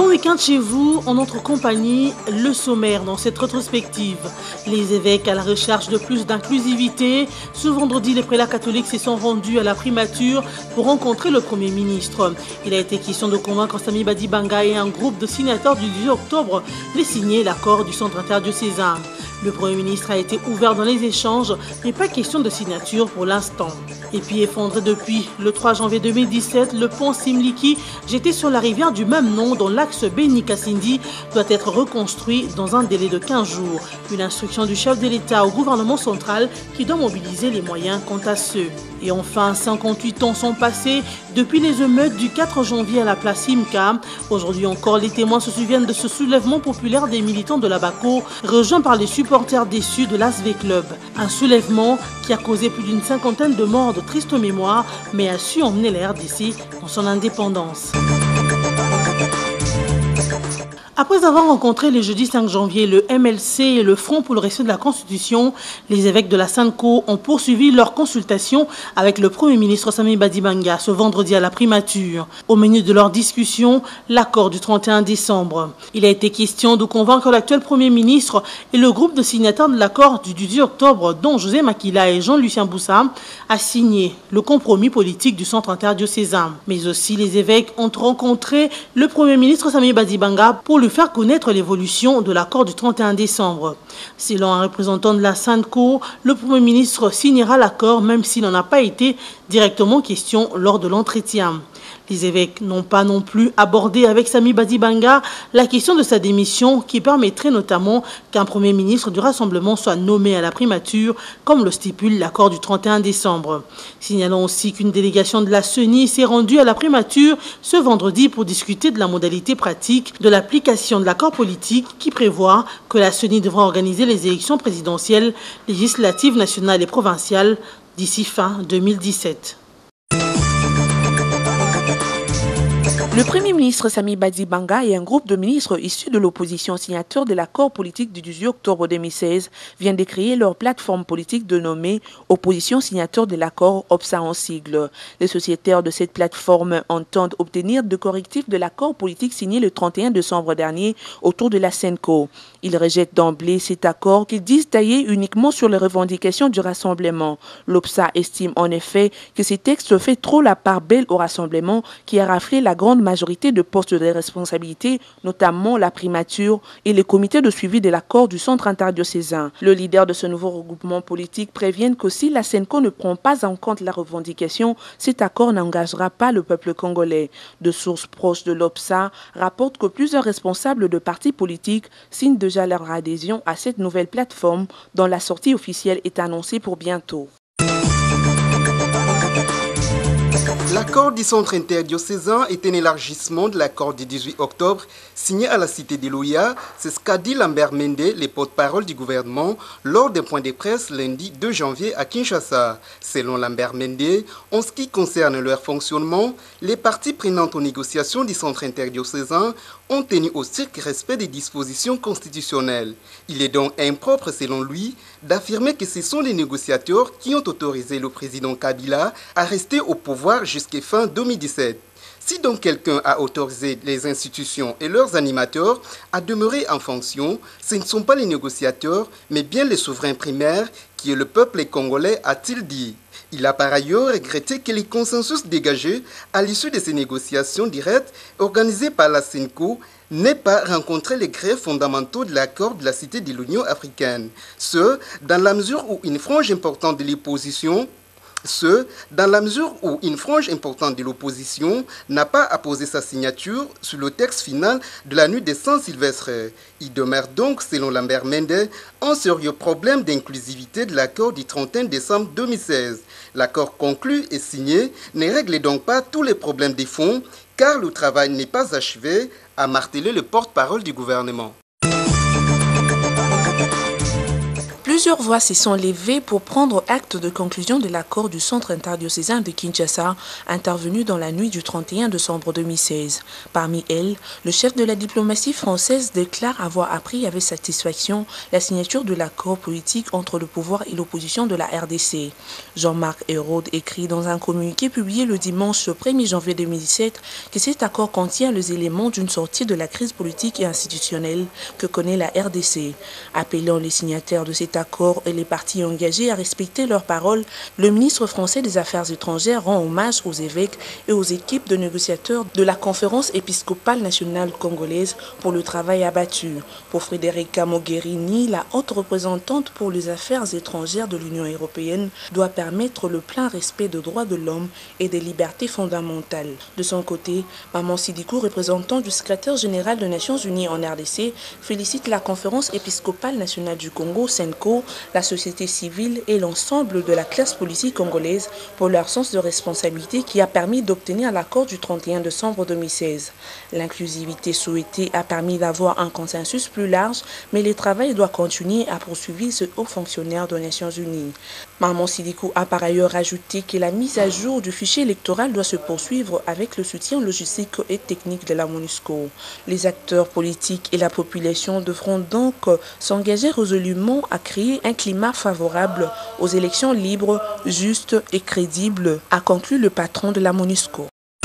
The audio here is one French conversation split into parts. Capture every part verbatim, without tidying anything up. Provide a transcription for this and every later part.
Bon week-end chez vous, en notre compagnie, le sommaire dans cette rétrospective. Les évêques à la recherche de plus d'inclusivité. Ce vendredi, les prélats catholiques se sont rendus à la primature pour rencontrer le Premier ministre. Il a été question de convaincre Samy Badibanga et un groupe de signataires du dix octobre de signer l'accord du centre interdiocésain. Le Premier ministre a été ouvert dans les échanges, mais pas question de signature pour l'instant. Et puis effondré depuis le trois janvier deux mille dix-sept, le pont Simliki, jeté sur la rivière du même nom dans l'axe Beni-Kassindi, doit être reconstruit dans un délai de quinze jours. Une instruction du chef de l'État au gouvernement central qui doit mobiliser les moyens quant à ceux. Et enfin, cinquante-huit ans sont passés depuis les émeutes du quatre janvier à la place Imka. Aujourd'hui encore, les témoins se souviennent de ce soulèvement populaire des militants de la Bako, rejoints par les supporters déçus de l'A S V Club. Un soulèvement qui a causé plus d'une cinquantaine de morts de triste mémoire, mais a su emmener la R D C dans son indépendance. Après avoir rencontré le jeudi cinq janvier le M L C et le Front pour le respect de la Constitution, les évêques de la SENCO ont poursuivi leur consultation avec le Premier ministre Samy Badibanga ce vendredi à la primature. Au menu de leur discussion, l'accord du trente et un décembre. Il a été question de convaincre l'actuel Premier ministre et le groupe de signataires de l'accord du dix octobre, dont José Makila et Jean-Lucien Boussa, à signer le compromis politique du centre interdiocésain. Mais aussi, les évêques ont rencontré le Premier ministre Samy Badibanga pour lui faire connaître l'évolution de l'accord du trente et un décembre. Selon un représentant de la SENCO, le Premier ministre signera l'accord même s'il n'en a pas été directement question lors de l'entretien. Les évêques n'ont pas non plus abordé avec Samy Badibanga la question de sa démission qui permettrait notamment qu'un Premier ministre du Rassemblement soit nommé à la primature comme le stipule l'accord du trente et un décembre. Signalons aussi qu'une délégation de la C E N I s'est rendue à la primature ce vendredi pour discuter de la modalité pratique de l'application de l'accord politique qui prévoit que la C E N I devra organiser les élections présidentielles, législatives, nationales et provinciales d'ici fin deux mille dix-sept. Le Premier ministre Samy Badibanga et un groupe de ministres issus de l'opposition signataires de l'accord politique du dix-huit octobre deux mille seize viennent de créer leur plateforme politique dénommée Opposition signataire de l'accord O P S A en sigle. Les sociétaires de cette plateforme entendent obtenir de correctifs de l'accord politique signé le trente et un décembre dernier autour de la SENCO. Ils rejettent d'emblée cet accord qu'ils disent taillé uniquement sur les revendications du Rassemblement. L'O P S A estime en effet que ces textes fait trop la part belle au Rassemblement qui a raflé la grande majorité de postes de responsabilité, notamment la primature et les comités de suivi de l'accord du centre interdiocésain. Le leader de ce nouveau regroupement politique prévient que si la SENCO ne prend pas en compte la revendication, cet accord n'engagera pas le peuple congolais. De sources proches de l'O P S A rapportent que plusieurs responsables de partis politiques signent déjà leur adhésion à cette nouvelle plateforme dont la sortie officielle est annoncée pour bientôt. L'accord du centre interdiocésain est un élargissement de l'accord du dix-huit octobre signé à la cité d'Eloya. C'est ce qu'a dit Lambert Mende, le porte-parole du gouvernement, lors d'un point de presse lundi deux janvier à Kinshasa. Selon Lambert Mende, en ce qui concerne leur fonctionnement, les parties prenantes aux négociations du centre interdiocésain ont tenu au strict respect des dispositions constitutionnelles. Il est donc impropre, selon lui, d'affirmer que ce sont les négociateurs qui ont autorisé le président Kabila à rester au pouvoir jusqu'à fin deux mille dix-sept. Si donc quelqu'un a autorisé les institutions et leurs animateurs à demeurer en fonction, ce ne sont pas les négociateurs, mais bien les souverains primaires qui est le peuple congolais, a-t-il dit. Il a par ailleurs regretté que les consensus dégagés à l'issue de ces négociations directes organisées par la SENCO n'aient pas rencontré les greffes fondamentaux de l'accord de la Cité de l'Union africaine. Ce, dans la mesure où une frange importante de l'opposition Ce, dans la mesure où une frange importante de l'opposition n'a pas apposé sa signature sur le texte final de la nuit de Saint-Sylvestre. Il demeure donc, selon Lambert Mende, un sérieux problème d'inclusivité de l'accord du trente et un décembre deux mille seize. L'accord conclu et signé ne règle donc pas tous les problèmes des fonds, car le travail n'est pas achevé, a martelé le porte-parole du gouvernement. Plusieurs voix se sont levées pour prendre acte de conclusion de l'accord du Centre interdiocésain de Kinshasa, intervenu dans la nuit du trente et un décembre deux mille seize. Parmi elles, le chef de la diplomatie française déclare avoir appris avec satisfaction la signature de l'accord politique entre le pouvoir et l'opposition de la R D C. Jean-Marc Hérode écrit dans un communiqué publié le dimanche premier janvier deux mille dix-sept que cet accord contient les éléments d'une sortie de la crise politique et institutionnelle que connaît la R D C. Appelant les signataires de cet accord et les partis engagés à respecter leurs paroles, le ministre français des Affaires étrangères rend hommage aux évêques et aux équipes de négociateurs de la conférence épiscopale nationale congolaise pour le travail abattu. Pour Federica Mogherini, la haute représentante pour les affaires étrangères de l'Union européenne doit permettre le plein respect des droits de l'homme et des libertés fondamentales. De son côté, Maman Sidikou, représentant du secrétaire général des Nations Unies en R D C, félicite la conférence épiscopale nationale du Congo, SENCO, la société civile et l'ensemble de la classe politique congolaise pour leur sens de responsabilité qui a permis d'obtenir l'accord du trente et un décembre deux mille seize. L'inclusivité souhaitée a permis d'avoir un consensus plus large, mais le travail doit continuer à poursuivre ce haut fonctionnaire des Nations Unies. Maman Sidikou a par ailleurs ajouté que la mise à jour du fichier électoral doit se poursuivre avec le soutien logistique et technique de la MONUSCO. Les acteurs politiques et la population devront donc s'engager résolument à créer un climat favorable aux élections libres, justes et crédibles, a conclu le patron de la MONUSCO.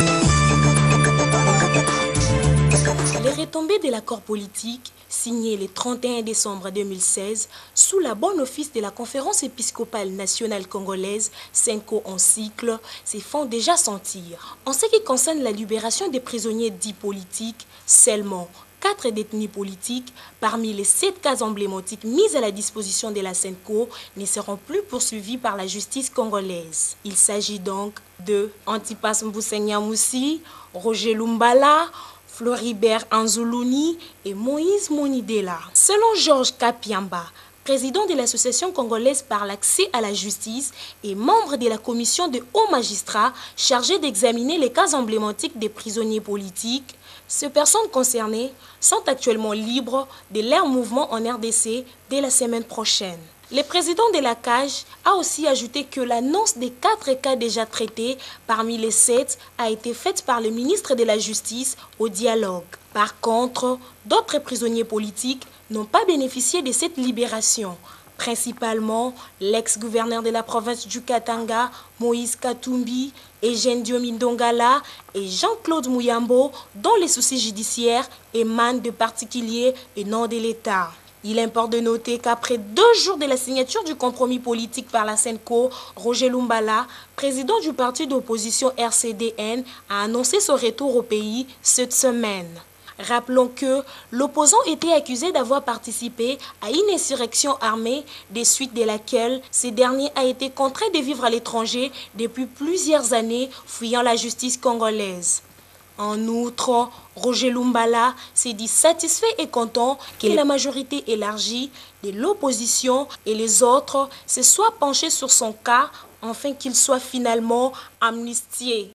Les retombées de l'accord politique signé le trente et un décembre deux mille seize sous la bonne office de la conférence épiscopale nationale congolaise, SENCO en cycle, se font déjà sentir. En ce qui concerne la libération des prisonniers dits politiques, seulement quatre détenus politiques, parmi les sept cas emblématiques mis à la disposition de la SENCO, ne seront plus poursuivis par la justice congolaise. Il s'agit donc de Antipas Mboussenya Moussi, Roger Lumbala, Floribert Anzoulouni et Moïse Monidela. Selon Georges Kapiamba, président de l'association congolaise par l'accès à la justice et membre de la commission de hauts magistrats chargée d'examiner les cas emblématiques des prisonniers politiques, ces personnes concernées sont actuellement libres de leur mouvement en R D C dès la semaine prochaine. Le président de la C A J a aussi ajouté que l'annonce des quatre cas déjà traités parmi les sept a été faite par le ministre de la Justice au dialogue. Par contre, d'autres prisonniers politiques n'ont pas bénéficié de cette libération, principalement l'ex-gouverneur de la province du Katanga, Moïse Katumbi, Eugène Diomindongala et Jean-Claude Mouyambo, dont les soucis judiciaires émanent de particuliers et non de l'État. Il importe de noter qu'après deux jours de la signature du compromis politique par la SENCO, Roger Lumbala, président du parti d'opposition R C D N, a annoncé son retour au pays cette semaine. Rappelons que l'opposant était accusé d'avoir participé à une insurrection armée, des suites de laquelle ce dernier a été contraint de vivre à l'étranger depuis plusieurs années, fuyant la justice congolaise. En outre, Roger Lumbala s'est dit satisfait et content que la majorité élargie de l'opposition et les autres se soient penchés sur son cas afin qu'il soit finalement amnistié.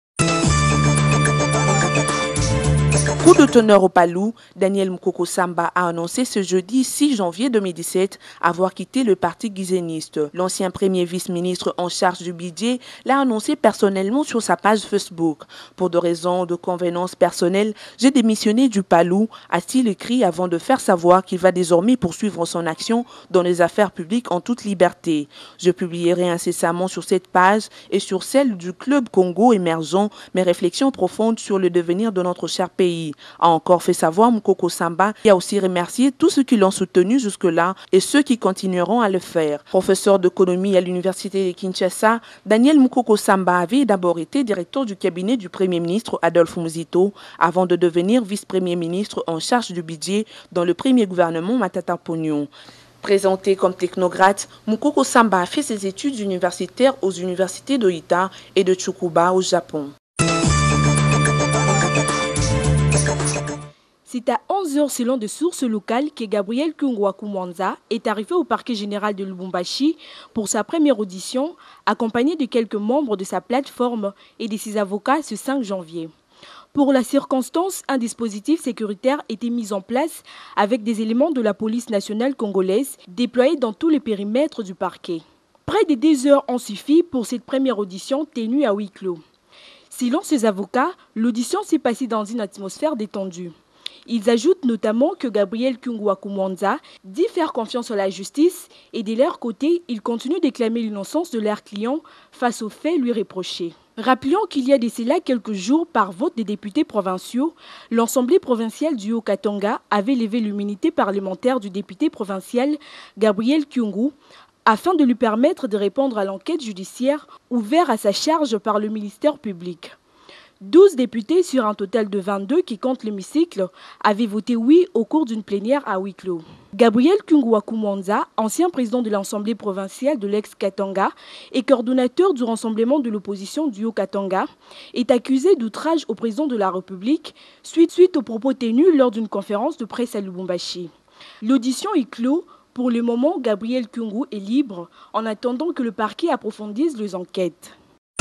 Coup de tonnerre au Palou, Daniel Mukoko Samba a annoncé ce jeudi six janvier deux mille dix-sept avoir quitté le parti guiséniste. L'ancien premier vice-ministre en charge du budget l'a annoncé personnellement sur sa page Facebook. Pour des raisons de convenance personnelle, j'ai démissionné du Palou, a-t-il écrit avant de faire savoir qu'il va désormais poursuivre son action dans les affaires publiques en toute liberté. Je publierai incessamment sur cette page et sur celle du Club Congo émergent mes réflexions profondes sur le devenir de notre cher pays, a encore fait savoir Mukoko Samba, qui a aussi remercié tous ceux qui l'ont soutenu jusque-là et ceux qui continueront à le faire. Professeur d'économie à l'université de Kinshasa, Daniel Mukoko Samba avait d'abord été directeur du cabinet du Premier ministre Adolphe Muzito avant de devenir vice-premier ministre en charge du budget dans le premier gouvernement Matata Ponyo. Présenté comme technocrate, Mukoko Samba a fait ses études universitaires aux universités d'Oita et de Tsukuba au Japon. C'est à onze heures selon des sources locales que Gabriel Kungwa-Kumwanza est arrivé au parquet général de Lubumbashi pour sa première audition, accompagné de quelques membres de sa plateforme et de ses avocats ce cinq janvier. Pour la circonstance, un dispositif sécuritaire était mis en place avec des éléments de la police nationale congolaise déployés dans tous les périmètres du parquet. Près de deux heures ont suffi pour cette première audition tenue à huis clos. Selon ses avocats, l'audition s'est passée dans une atmosphère détendue. Ils ajoutent notamment que Gabriel Kyungwa Kumwanza dit faire confiance à la justice et de leur côté, ils continuent d'éclamer l'innocence de leurs clients face aux faits lui reprochés. Rappelons qu'il y a de cela quelques jours, par vote des députés provinciaux, l'Assemblée provinciale du Haut-Katanga avait levé l'immunité parlementaire du député provincial Gabriel Kyungu afin de lui permettre de répondre à l'enquête judiciaire ouverte à sa charge par le ministère public. douze députés sur un total de vingt-deux qui comptent l'hémicycle avaient voté oui au cours d'une plénière à huis clos. Gabriel Kyungwa Kumwanza, ancien président de l'Assemblée provinciale de l'ex-Katanga et coordonnateur du rassemblement de l'opposition du Haut-Katanga, est accusé d'outrage au président de la République suite, suite aux propos tenus lors d'une conférence de presse à Lubumbashi. L'audition est clos. Pour le moment, Gabriel Kyungu est libre en attendant que le parquet approfondisse les enquêtes.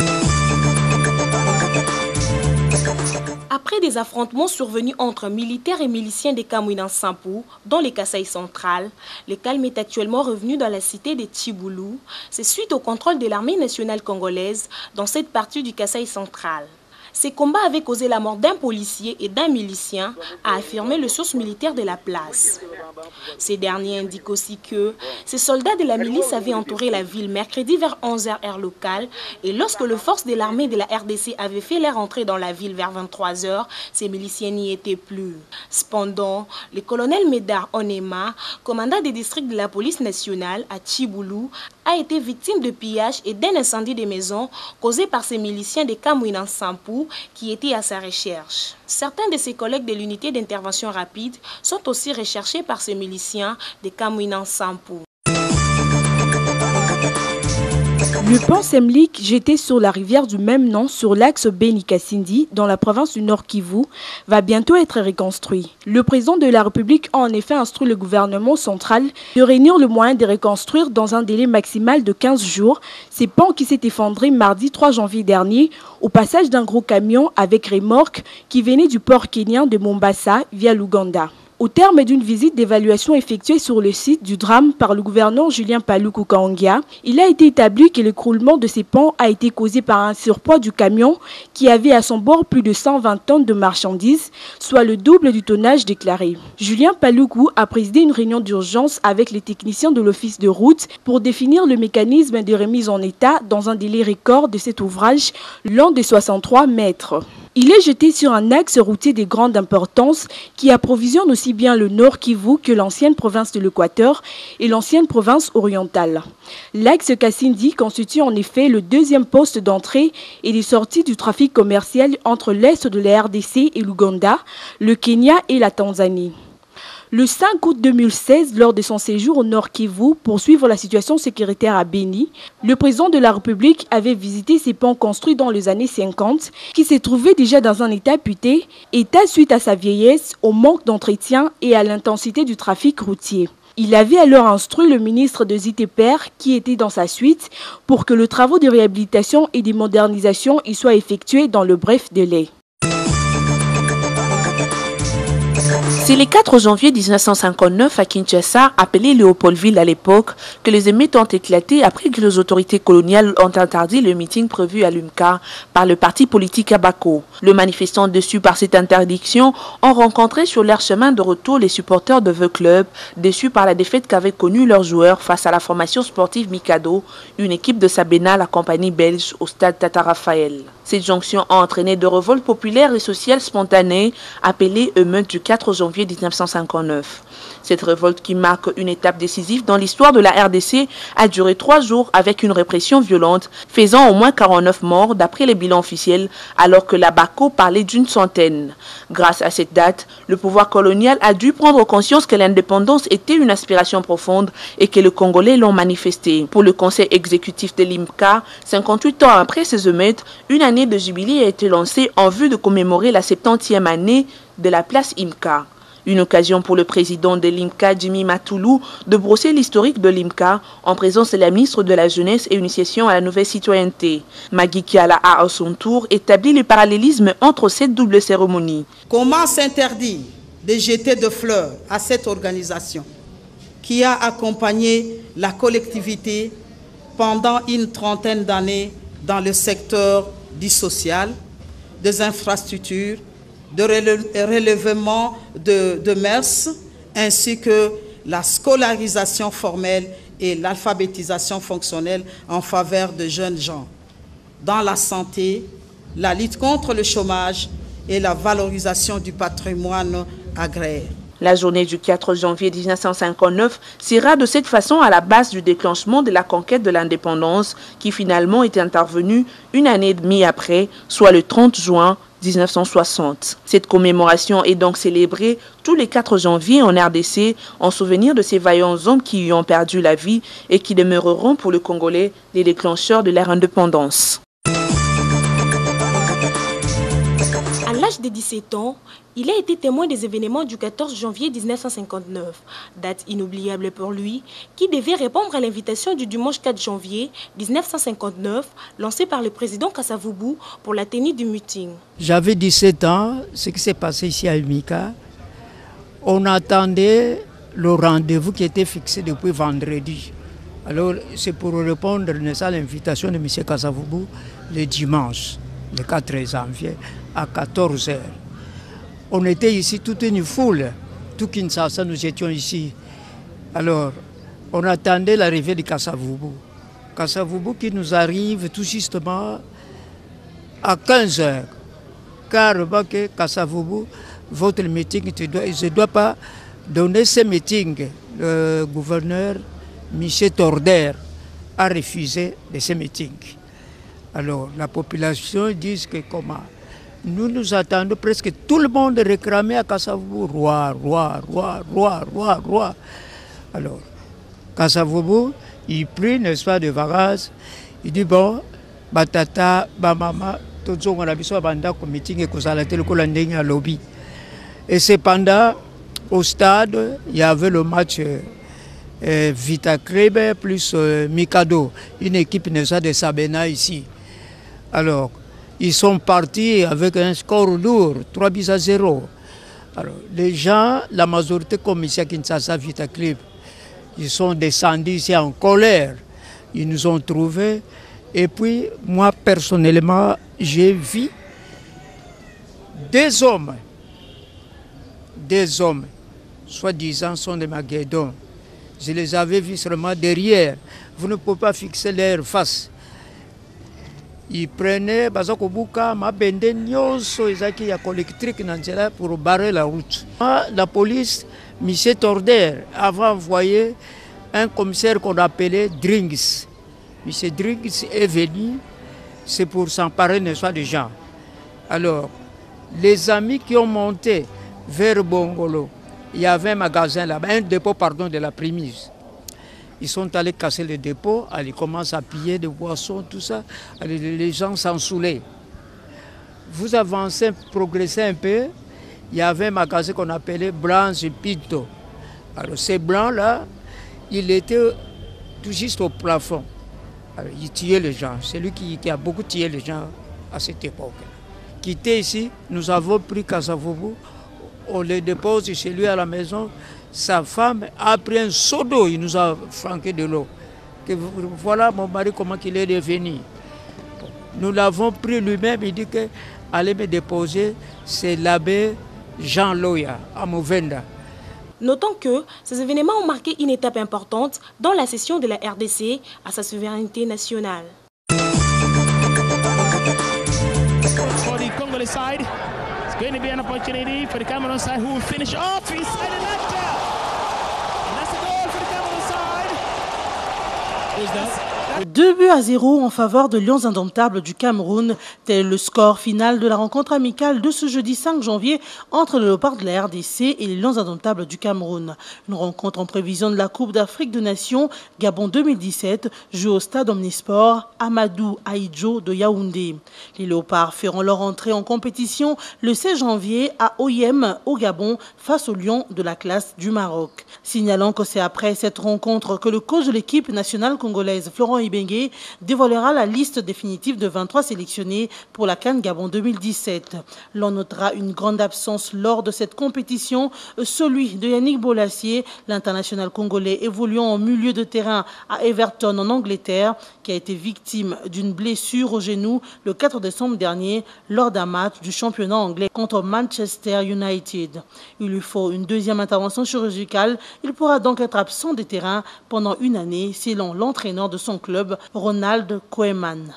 Après des affrontements survenus entre militaires et miliciens des Kamwina-Nsapu, dans les Kasaï centrales, le calme est actuellement revenu dans la cité de Tchiboulou. C'est suite au contrôle de l'armée nationale congolaise dans cette partie du Kasaï central. Ces combats avaient causé la mort d'un policier et d'un milicien, a affirmé le source militaire de la place. Ces derniers indiquent aussi que ces soldats de la milice avaient entouré la ville mercredi vers onze heures heure locale et lorsque les forces de l'armée de la R D C avaient fait leur entrée dans la ville vers vingt-trois heures, ces miliciens n'y étaient plus. Cependant, le colonel Médard Onema, commandant des districts de la police nationale à Tchiboulou, a été victime de pillage et d'un incendie de maisons causé par ces miliciens de Kamwina-Nsapu qui étaient à sa recherche. Certains de ses collègues de l'unité d'intervention rapide sont aussi recherchés par ces miliciens de Kamwina-Nsapu. Le pont Semlik, jeté sur la rivière du même nom sur l'axe Beni-Kasindi, dans la province du Nord Kivu, va bientôt être reconstruit. Le président de la République a en effet instruit le gouvernement central de réunir le moyen de reconstruire dans un délai maximal de quinze jours ces ponts qui s'est effondré mardi trois janvier dernier au passage d'un gros camion avec remorque qui venait du port kenyan de Mombasa via l'Ouganda. Au terme d'une visite d'évaluation effectuée sur le site du drame par le gouverneur Julien Paluku Kaongia, il a été établi que l'écroulement de ces ponts a été causé par un surpoids du camion qui avait à son bord plus de cent vingt tonnes de marchandises, soit le double du tonnage déclaré. Julien Paluku a présidé une réunion d'urgence avec les techniciens de l'office de route pour définir le mécanisme de remise en état dans un délai record de cet ouvrage long de soixante-trois mètres. Il est jeté sur un axe routier de grande importance qui approvisionne aussi bien le Nord Kivu que l'ancienne province de l'Équateur et l'ancienne province orientale. L'axe Kasindi constitue en effet le deuxième poste d'entrée et de sortie du trafic commercial entre l'Est de la R D C et l'Ouganda, le Kenya et la Tanzanie. Le cinq août deux mille seize, lors de son séjour au Nord Kivu pour suivre la situation sécuritaire à Beni, le président de la République avait visité ces ponts construits dans les années cinquante qui se trouvaient déjà dans un état puté, état suite à sa vieillesse, au manque d'entretien et à l'intensité du trafic routier. Il avait alors instruit le ministre de Ziteper, qui était dans sa suite, pour que le travaux de réhabilitation et de modernisation y soient effectués dans le bref délai. C'est le quatre janvier mille neuf cent cinquante-neuf à Kinshasa, appelé Léopoldville à l'époque, que les émeutes ont éclaté après que les autorités coloniales ont interdit le meeting prévu à l'Umka par le parti politique Abako. Les manifestants déçus par cette interdiction ont rencontré sur leur chemin de retour les supporters de The Club, déçus par la défaite qu'avaient connue leurs joueurs face à la formation sportive Mikado, une équipe de Sabena, la compagnie belge, au stade Tata Raphaël. Cette jonction a entraîné de révoltes populaires et sociales spontanées, appelées émeutes du quatre janvier mille neuf cent cinquante-neuf. Cette révolte, qui marque une étape décisive dans l'histoire de la R D C, a duré trois jours avec une répression violente, faisant au moins quarante-neuf morts d'après les bilans officiels, alors que la Bako parlait d'une centaine. Grâce à cette date, le pouvoir colonial a dû prendre conscience que l'indépendance était une aspiration profonde et que les Congolais l'ont manifesté. Pour le conseil exécutif de l'Imka, cinquante-huit ans après ces émeutes, une année de jubilé a été lancée en vue de commémorer la septantième année de la place Imka. Une occasion pour le président de l'IMCA, Jimmy Matoulou, de brosser l'historique de l'IMCA en présence de la ministre de la Jeunesse et Initiation à la nouvelle citoyenneté. Magui Kiala a à son tour établi le parallélisme entre cette double cérémonie. Comment s'interdire de jeter de fleurs à cette organisation qui a accompagné la collectivité pendant une trentaine d'années dans le secteur du social, des infrastructures, de relèvement de, de mœurs, ainsi que la scolarisation formelle et l'alphabétisation fonctionnelle en faveur de jeunes gens, dans la santé, la lutte contre le chômage et la valorisation du patrimoine agraire. La journée du quatre janvier mille neuf cent cinquante-neuf sera de cette façon à la base du déclenchement de la conquête de l'indépendance qui finalement est intervenue une année et demie après, soit le trente juin mille neuf cent soixante. Cette commémoration est donc célébrée tous les quatre janvier en R D C en souvenir de ces vaillants hommes qui y ont perdu la vie et qui demeureront pour le Congolais les déclencheurs de leur indépendance. À l'âge de dix-sept ans, il a été témoin des événements du quatorze janvier mille neuf cent cinquante-neuf, date inoubliable pour lui, qui devait répondre à l'invitation du dimanche quatre janvier mille neuf cent cinquante-neuf, lancée par le président Kasavubu pour la tenue du meeting. J'avais dix-sept ans, ce qui s'est passé ici à Umika, on attendait le rendez-vous qui était fixé depuis vendredi. Alors c'est pour répondre à l'invitation de M. Kasavubu le dimanche, le quatre janvier, à quatorze heures. On était ici toute une foule, tout Kinshasa, nous étions ici. Alors, on attendait l'arrivée de Kasavubu. Kasavubu qui nous arrive tout justement à quinze heures. Car que Kasavubu, votre meeting, je ne dois pas donner ce meeting. Le gouverneur Michel Torder a refusé de ce meeting. Alors, la population dit que comment? Nous nous attendons presque tout le monde réclamer à Kasavubu, roi, roi, roi, roi, roi, roi. Alors, Kasavubu, il prie, n'est-ce pas, de varaz. Il dit, bon, batata, bamama, tout le monde a besoin d'un meeting et qu'on a le lobby. Et cependant, au stade, il y avait le match euh, Vita Club plus euh, Mikado, une équipe, n'est-ce pas, de Sabena ici. Alors, ils sont partis avec un score lourd, trois buts à zéro. Alors, les gens, la majorité comme ici à Kinshasa Vita Club, ils sont descendus ici en colère. Ils nous ont trouvés. Et puis, moi, personnellement, j'ai vu des hommes, des hommes, soi-disant sont des Maguédons. Je les avais vus seulement derrière. Vous ne pouvez pas fixer leur face. Ils prenaient Bazakobuka, Mabende, Nyonso, Ezaki, ya collectrique pour barrer la route. La police, M. Torder, avait envoyé un commissaire qu'on appelait Drinks. M. Drinks est venu, c'est pour s'emparer des gens. Alors, les amis qui ont monté vers Bongolo, il y avait un magasin là-bas, un dépôt pardon, de la Primise. Ils sont allés casser le dépôt, ils commencent à piller des boissons, tout ça. Les gens s'en saoulaient. Vous avancez, progressez un peu, il y avait un magasin qu'on appelait Blanche Pinto. Alors ces blancs-là, il était tout juste au plafond. Alors, il tuait les gens. C'est lui qui, qui a beaucoup tué les gens à cette époque. Quitté ici, nous avons pris Kasavubu, on les dépose chez lui à la maison. Sa femme a pris un seau d'eau, il nous a franqué de l'eau. Voilà mon mari comment il est devenu. Nous l'avons pris lui-même, il dit que allez me déposer, c'est l'abbé Jean Loya à Mouvenda. Notons que ces événements ont marqué une étape importante dans la cession de la R D C à sa souveraineté nationale. For the Congolese side, it's going to be an opportunity for the Cameroon side who will finish off inside the net. And that's a goal for the Cameroon side. Who's that? Deux buts à zéro en faveur de Lions Indomptables du Cameroun. Tel est le score final de la rencontre amicale de ce jeudi cinq janvier entre le Léopard de la R D C et les Lions Indomptables du Cameroun. Une rencontre en prévision de la Coupe d'Afrique des Nations Gabon deux mille dix-sept, jouée au stade Omnisport Amadou Ahidjo de Yaoundé. Les Léopards feront leur entrée en compétition le seize janvier à Oyem au Gabon face aux Lions de la classe du Maroc. Signalant que c'est après cette rencontre que le coach de l'équipe nationale congolaise, Florent Ibenge, dévoilera la liste définitive de vingt-trois sélectionnés pour la CAN Gabon deux mille dix-sept. L'on notera une grande absence lors de cette compétition, celui de Yannick Bolassier, l'international congolais évoluant au milieu de terrain à Everton en Angleterre, qui a été victime d'une blessure au genou le quatre décembre dernier lors d'un match du championnat anglais contre Manchester United. Il lui faut une deuxième intervention chirurgicale. Il pourra donc être absent des terrains pendant une année, selon l'entraîneur de son club, Ronald Koeman.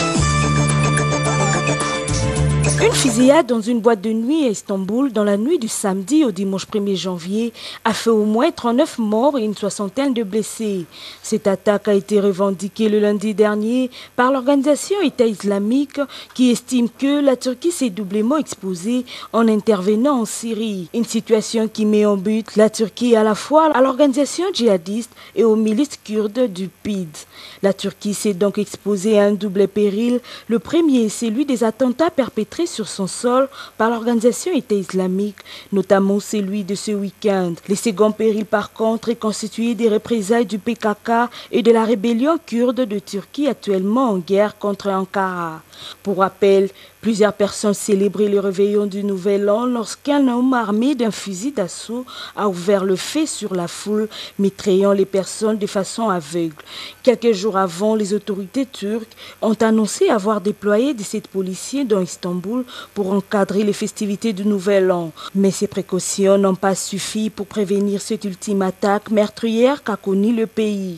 Une fusillade dans une boîte de nuit à Istanbul dans la nuit du samedi au dimanche premier janvier a fait au moins trente-neuf morts et une soixantaine de blessés. Cette attaque a été revendiquée le lundi dernier par l'organisation État islamique qui estime que la Turquie s'est doublement exposée en intervenant en Syrie. Une situation qui met en but la Turquie à la fois à l'organisation djihadiste et aux milices kurdes du P I D. La Turquie s'est donc exposée à un double péril. Le premier, c'est celui des attentats perpétrés sur son sol par l'organisation État islamique, notamment celui de ce week-end. Le second péril, par contre, est constitué des représailles du P K K et de la rébellion kurde de Turquie actuellement en guerre contre Ankara. Pour rappel, plusieurs personnes célébraient le réveillon du Nouvel An lorsqu'un homme armé d'un fusil d'assaut a ouvert le feu sur la foule, mitraillant les personnes de façon aveugle. Quelques jours avant, les autorités turques ont annoncé avoir déployé dix-sept policiers dans Istanbul pour encadrer les festivités du Nouvel An. Mais ces précautions n'ont pas suffi pour prévenir cette ultime attaque meurtrière qu'a connue le pays.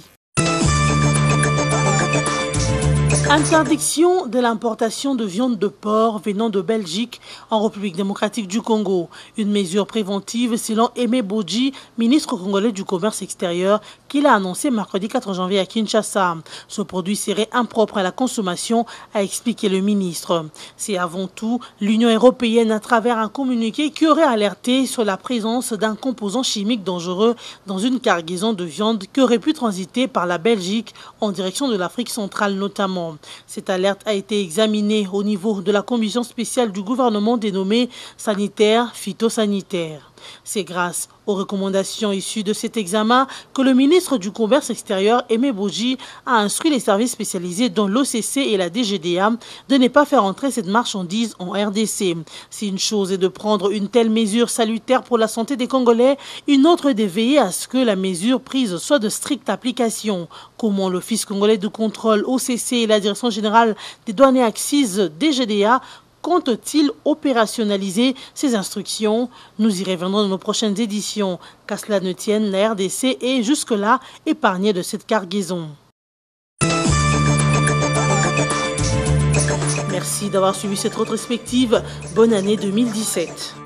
Interdiction de l'importation de viande de porc venant de Belgique en République démocratique du Congo. Une mesure préventive selon Aimé Bodji, ministre congolais du commerce extérieur, qu'il a annoncé mercredi quatre janvier à Kinshasa. Ce produit serait impropre à la consommation, a expliqué le ministre. C'est avant tout l'Union européenne à travers un communiqué qui aurait alerté sur la présence d'un composant chimique dangereux dans une cargaison de viande qui aurait pu transiter par la Belgique en direction de l'Afrique centrale notamment. Cette alerte a été examinée au niveau de la commission spéciale du gouvernement dénommée sanitaire phytosanitaire. C'est grâce aux recommandations issues de cet examen que le ministre du Commerce extérieur, Aimé Bodji, a instruit les services spécialisés dont l'O C C et la D G D A de ne pas faire entrer cette marchandise en R D C. Si une chose est de prendre une telle mesure salutaire pour la santé des Congolais, une autre est de veiller à ce que la mesure prise soit de stricte application. Comment l'Office congolais de contrôle O C C et la Direction générale des douanes et accises D G D A compte-t-il opérationnaliser ces instructions? Nous y reviendrons dans nos prochaines éditions. Qu'à cela ne tienne, la R D C est jusque-là épargnée de cette cargaison. Merci d'avoir suivi cette rétrospective. Bonne année deux mille dix-sept.